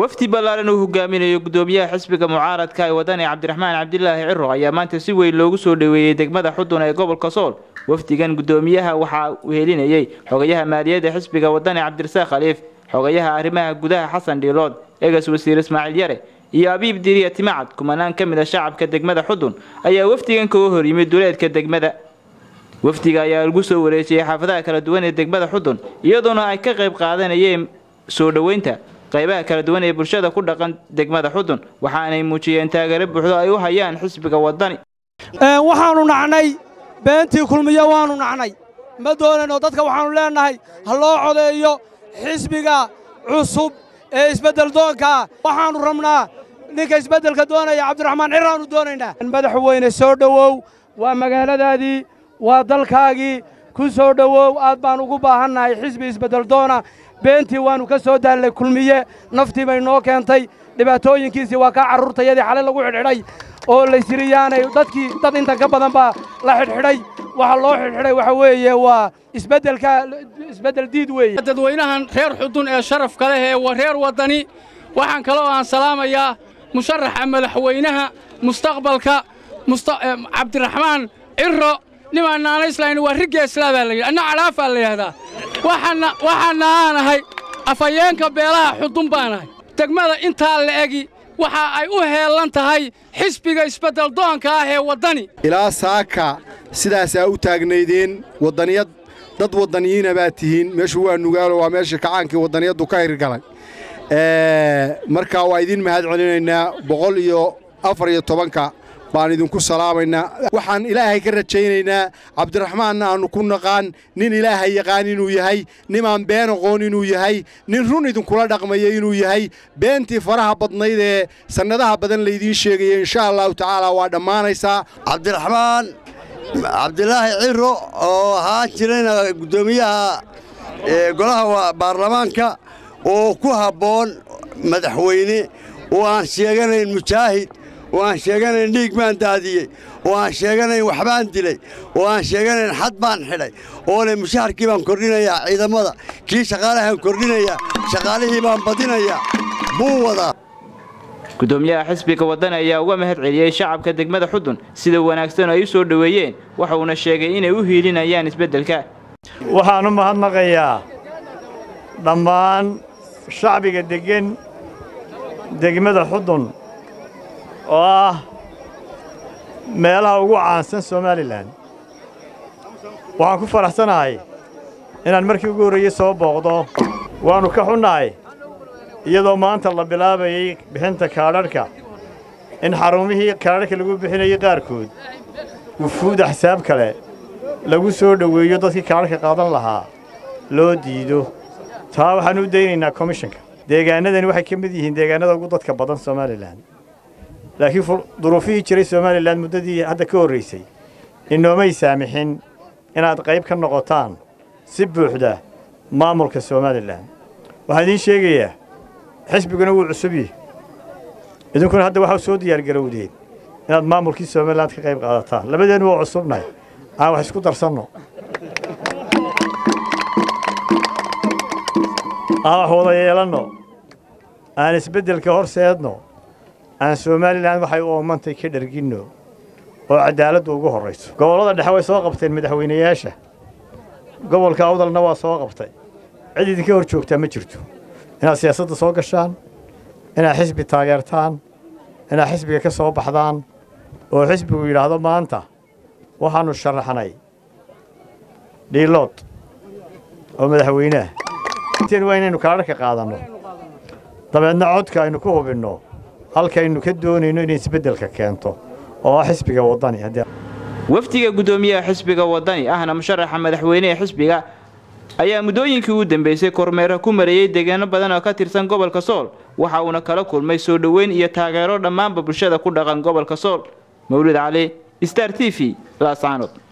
wafdi ballaaran uu hogaaminayo gudoomiyaha xisbiga mucaaradka ee wadani Cabdiraxmaan Cabdilaahi Cirro ayaa maanta si weyn loogu soo dhaweeyay degmada Xudun ee gobolka Sool. wafdigan gudoomiyaha waxa uu helinayay xogayaha maaliyadda xisbiga wadani Cabdirasaaq Khaliif, xogayaha arrimaha gudaha Xasan Dhiilood, eegas wasiir Ismaaciil Yare iyo Abiib Diriya Timacad. kumanaan ka mid ah shacabka degmada Xudun ayaa wafdigan ka hor yimid duleedka degmada. wafdiga ayaa lagu soo wareejiyay xaafadaha kala duwan ee degmada Xudun iyadoona ay ka qayb qaadanayeen soo dhaweynta qaybaha kala duwan ee bulshada ku dhaqan degmada Xudun, waxaanay muujiyeen taageero buuxda ay u hayaan xisbiga wadani. waxaanu nacnay beentii kulmiye waanu nacnay, ma doonayno dadka waxaanu leenahay ha loo codeeyo xisbiga cusub ee isbedel doonka. waxaanu rabnaa ninka isbedelka doonaya Cabdiraxmaan Cirro aanu doonaynaa. madaxweyne soo dhawow, waa magaaladaadii, waa dalkaagii, ku soo dhawow. aad baan ugu baahannahay xisbi isbedel doona. beentii waanu ka soo daalnay kulmiye, naftii bay noo keentay, dhibaatooyinkiisii waa ka carruurtayadii xalay lagu xidhxidhay oo la siriyaanay dad inta ka badan baa la xidhxidhay. waxa loo xidhxidhay waxa weeye waa isbedel diid weeye. dadweynahan reer Xudun ee sharafka leh ee reer wadani, waxaan kaloo aan salaamayaa musharaxa madaxweynaha mustaqbalka Cabdiraxmaan Cirro. nimaan aan islayn waa riga islaabaa la yiraahdaa, calaafaa la yiraahdaa. waxaan aanahay afayeenka beelaha Xudun baanahay. degmada inta la egi waxa ay u heelan tahay xisbiga isbedel doonka ah ee wadani. ilaa saaka sidaas ay u taagnaydeen wadaniyad dad wadaniyiina baa tihiin. meeshu waa nugaalo, waa meesha kacaankii wadaniyadu ka hirgalay. marka waa idin mahad celinaynaa 114 baan idinku salaamaynaa. waxaan ilaahay ka rajaynaynaa Cabdiraxmaan aanu ku naqaan nin ilaahay yaqaan inuu yahay, nimaan been aqoon inuu yahay, nin run idinkula dhaqmaya inuu yahay. beentii faraha badnayd ee sanadaha badan laydiin sheegaya insha allahu tacaala waa dhammaanaysaa. Cabdiraxmaan Cabdilaahi Cirro oo ahaa jirayna gudoomiyaha golaha baarlamaanka oo ku habboon madaxweyne oo aan sheeganayn mujaahid, oo aan sheeganayn dhiig baan daadiyey, oo aan sheeganayn waxbaan dilay, oo aan sheeganayn xad baan xidhay, oo le mushaharkii baan kordhinayaa ciidamada, kii shaqaalahaan kordhinayaa, shaqaalihii baan badinayaa buu wadaa. gudoomiyaha xisbiga wadani ayaa uga mahad celiyay shacabka degmada Xudun sida wanaagsan ay u soo dhaweeyeen, waxa uu sheegay inay u hiilinayaan isbedelka. waxaan u mahadnaqayaa dhammaan shacbiga degan degmada Xudun oo ah meelaha ugu caansan Soomaaliland. waxaan ku faraxsanahay inaan markii ugu horreeyay soo booqdo. waanu ka xunnahay iyadoo maanta la bilaabayay bixinta kaadhadhka in xarumihii kaadhadhka lagu bixinayay qaarkood wufuud xisaab kale lagu soo dhaweeyo dadkii kaadhadhka qaadan lahaa loo diido. taa waxaan u daynaynaa komishanka. deegaanadani waxay ka mid yihiin deegaanada ugu dadka badan Soomaaliland, laakiin duruufihii jiray Soomaaliland muddadii hadda ka horreysay inoomay saamixin inaad qayb ka noqotaan si buuxda maamulka Soomaaliland. waxaan idiin sheegayaa xisbiguna wuu cusub yahay, idinkuna hadda waxaa soo diyaar garowdeen inaad maamulkii Soomaaliland ka qayb qaadataan. labadeenu waa cusubnahay, aan wax isku darsanno, aan wax wada yeelanno, aan isbeddelka horseedno, aan Soomaaliland waxay u oomantay ka dharginno oo cadaaladdu ugu horrayso. gobollada dhexe way soo qabteen madaxweynayaasha, gobolka Awdalna waa soo qabtay. cid idinka hor joogtaa ma jirto inaad siyaasadda soo gashaan, inaad xisbi taageertaan, inaad xisbiga ka soo baxdaan oo xisbigu yidhaahdo maanta waxaannu sharaxnay Dhiilood oo madaxweynaha. inteen waa inaynu kaadhadhka qaadanno, dabeedna codka aynu ku hubinno halkaynu ka doonayno inay isbeddelka keento oo ah xisbiga wadani. wafdiga gudoomiyaha xisbiga wadani ahna musharaxa madaxweynaha xisbiga ayaa muddooyinkii ugu dambeysay kormeer ku marayay deegaano badan oo ka tirsan gobolka Sool, waxa uuna kala kulmay soo dhaweyn iyo taageero dhammaan bulshada ku dhaqan gobolka Sool. Mawlid Cali, Star TV, Laascaanood.